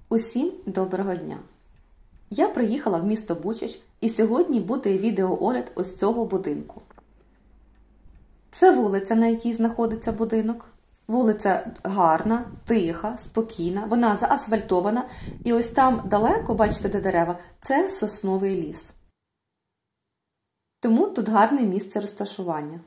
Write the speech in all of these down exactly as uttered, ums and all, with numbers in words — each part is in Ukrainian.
Усім доброго дня! Я приїхала в місто Бучач і сьогодні буде відеоогляд ось цього будинку. Це вулиця, на якій знаходиться будинок. Вулиця гарна, тиха, спокійна, вона заасфальтована. І ось там далеко, бачите, де дерева, це сосновий ліс. Тому тут гарне місце розташування.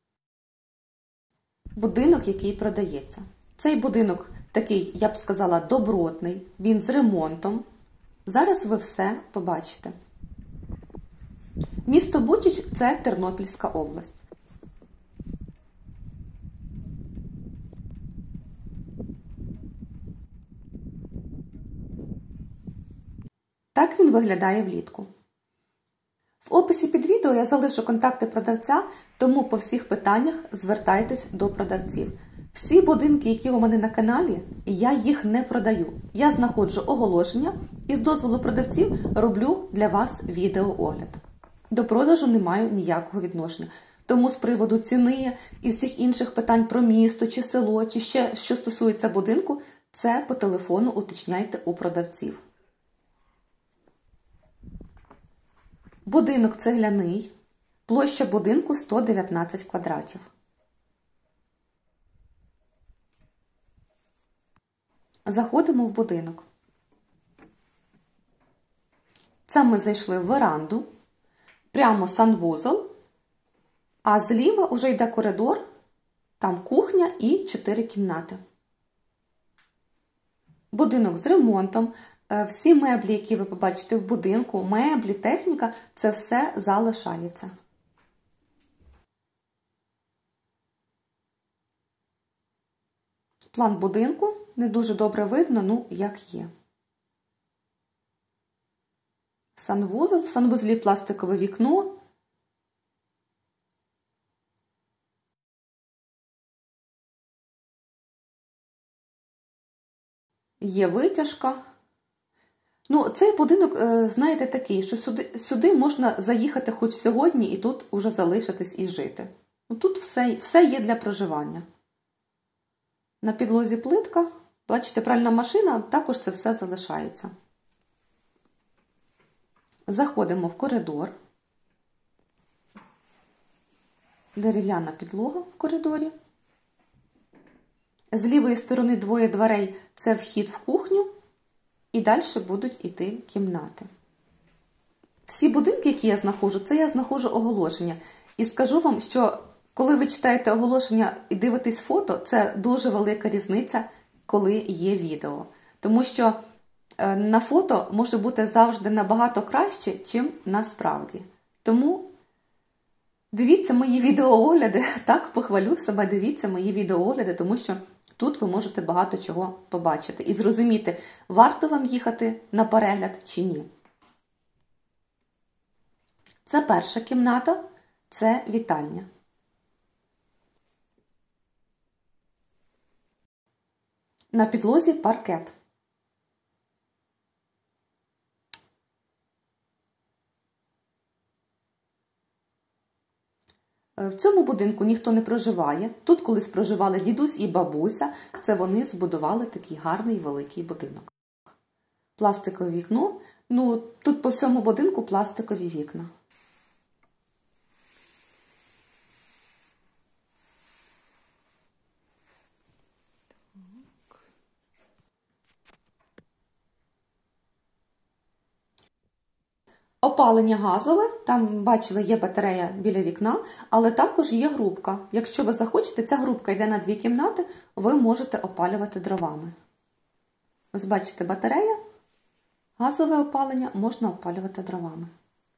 Будинок, який продається. Цей будинок такий, я б сказала, добротний, він з ремонтом. Зараз ви все побачите. Місто Бучач – це Тернопільська область. Так він виглядає влітку. В описі під відео я залишу контакти продавця, тому по всіх питаннях звертайтесь до продавців. Всі будинки, які у мене на каналі, я їх не продаю. Я знаходжу оголошення і з дозволу продавців роблю для вас відеоогляд. До продажу не маю ніякого відношення. Тому з приводу ціни і всіх інших питань про місто чи село, чи ще що стосується будинку, це по телефону уточняйте у продавців. Будинок цегляний, площа будинку сто дев'ятнадцять квадратів. Заходимо в будинок. Це ми зайшли в веранду, прямо санвузол, а зліва вже йде коридор, там кухня і чотири кімнати. Будинок з ремонтом. Всі меблі, які ви побачите в будинку, меблі, техніка, це все залишається. План будинку не дуже добре видно, ну, як є. Санвузол, в санвузлі пластикове вікно. Є витяжка. Ну, цей будинок, знаєте, такий, що сюди, сюди можна заїхати хоч сьогодні і тут уже залишитись і жити. Ну, тут все, все є для проживання. На підлозі плитка, бачите, пральна машина, також це все залишається. Заходимо в коридор. Дерев'яна підлога в коридорі. З лівої сторони двоє дверей – це вхід в кухню. І далі будуть йти кімнати. Всі будинки, які я знаходжу, це я знаходжу оголошення. І скажу вам, що коли ви читаєте оголошення і дивитесь фото, це дуже велика різниця, коли є відео. Тому що на фото може бути завжди набагато краще, чим насправді. Тому дивіться мої відеоогляди, так, похвалю себе, дивіться мої відеоогляди, тому що тут ви можете багато чого побачити і зрозуміти, варто вам їхати на перегляд чи ні. Це перша кімната, це вітальня. На підлозі паркет. В цьому будинку ніхто не проживає. Тут колись проживали дідусь і бабуся. Це вони збудували такий гарний великий будинок. Пластикове вікно. Ну, тут по всьому будинку пластикові вікна. Опалення газове, там, бачили, є батарея біля вікна, але також є грубка. Якщо ви захочете, ця грубка йде на дві кімнати, ви можете опалювати дровами. Ось бачите, батарея, газове опалення, можна опалювати дровами.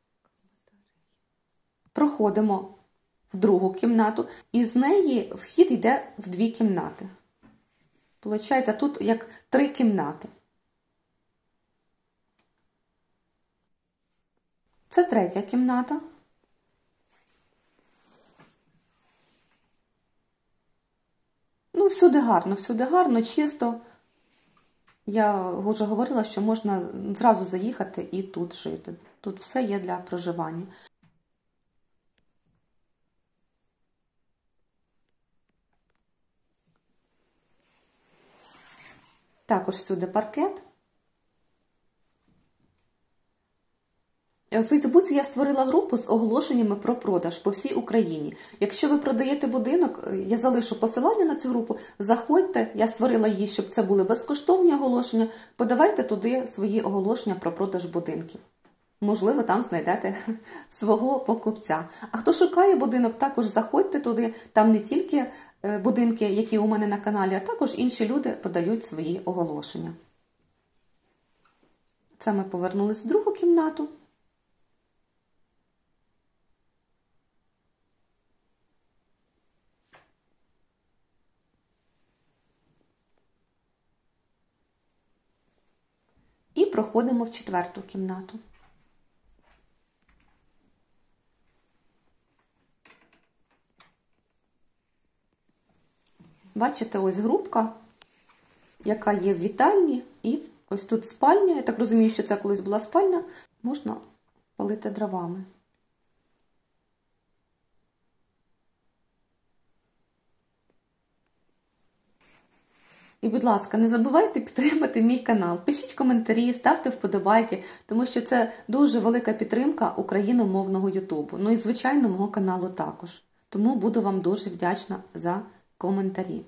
Проходимо в другу кімнату, і з неї вхід йде в дві кімнати. Получається, тут як три кімнати. Це третя кімната. Ну, всюди гарно, всюди гарно, чисто. Я вже говорила, що можна зразу заїхати і тут жити. Тут все є для проживання. Також всюди паркет. У Фейсбуці я створила групу з оголошеннями про продаж по всій Україні. Якщо ви продаєте будинок, я залишу посилання на цю групу, заходьте, я створила її, щоб це були безкоштовні оголошення, подавайте туди свої оголошення про продаж будинків. Можливо, там знайдете свого покупця. А хто шукає будинок, також заходьте туди, там не тільки будинки, які у мене на каналі, а також інші люди подають свої оголошення. Це ми повернулись в другу кімнату. І проходимо в четверту кімнату. Бачите, ось грубка, яка є в вітальні, і ось тут спальня. Я так розумію, що це колись була спальня. Можна палити дровами. І, будь ласка, не забувайте підтримати мій канал. Пишіть коментарі, ставте вподобайки, тому що це дуже велика підтримка україномовного ютубу. Ну і, звичайно, мого каналу також. Тому буду вам дуже вдячна за коментарі.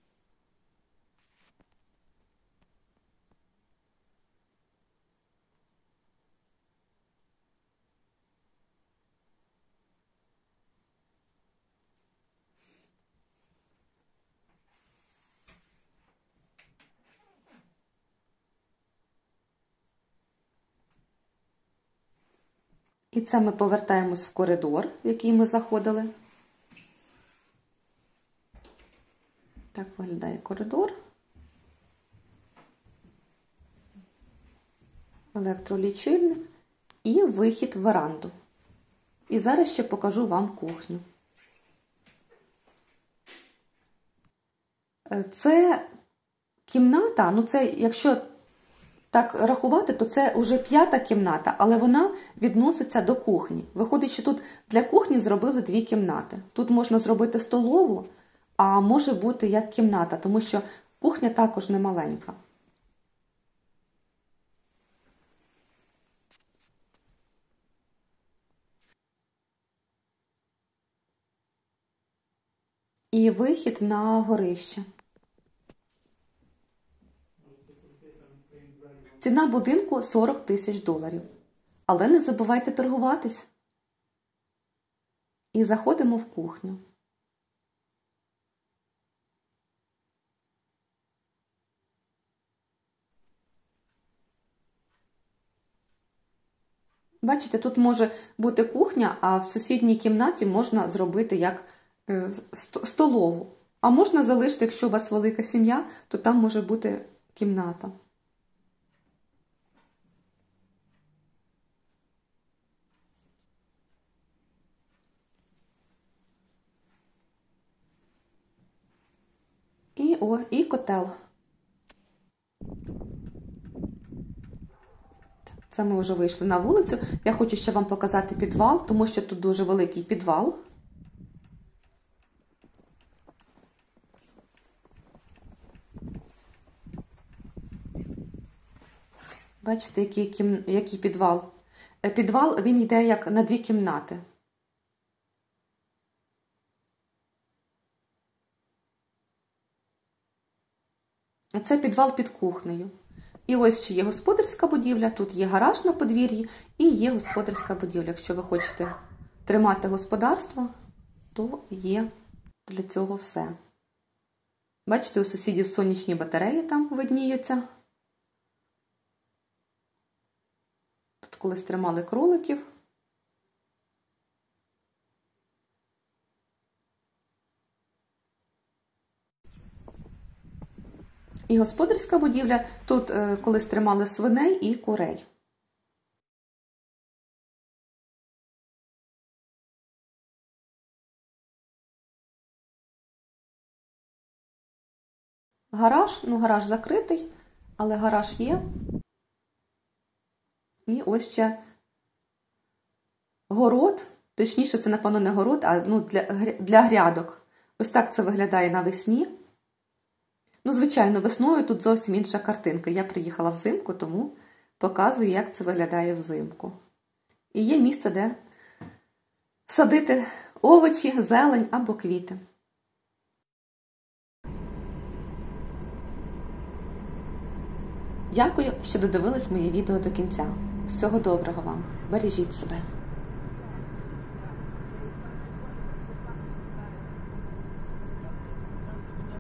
І це ми повертаємось в коридор, в який ми заходили. Так виглядає коридор. Електролічильник і вихід в веранду. І зараз ще покажу вам кухню. Це кімната, ну це, якщо так рахувати, то це вже п'ята кімната, але вона відноситься до кухні. Виходить, що тут для кухні зробили дві кімнати. Тут можна зробити столову, а може бути як кімната, тому що кухня також не маленька. І вихід на горище. Ціна будинку сорок тисяч доларів. Але не забувайте торгуватись. І заходимо в кухню. Бачите, тут може бути кухня, а в сусідній кімнаті можна зробити як столову. А можна залишити, якщо у вас велика сім'я, то там може бути кімната. І, о, і котел. Це ми вже вийшли на вулицю. Я хочу ще вам показати підвал, тому що тут дуже великий підвал. Бачите, який, кім... який підвал? Підвал, він йде як на дві кімнати. Це підвал під кухнею. І ось ще є господарська будівля, тут є гараж на подвір'ї і є господарська будівля. Якщо ви хочете тримати господарство, то є для цього все. Бачите, у сусідів сонячні батареї там видніються. Тут колись тримали кроликів. І господарська будівля, тут е, колись тримали свиней і курей. Гараж, ну гараж закритий, але гараж є. І ось ще город, точніше це, напевно, не город, а ну, для, для грядок. Ось так це виглядає навесні. Ну, звичайно, весною тут зовсім інша картинка. Я приїхала взимку, тому показую, як це виглядає взимку. і є місце, де садити овочі, зелень або квіти. Дякую, що додивились моє відео до кінця. Всього доброго вам. Бережіть себе.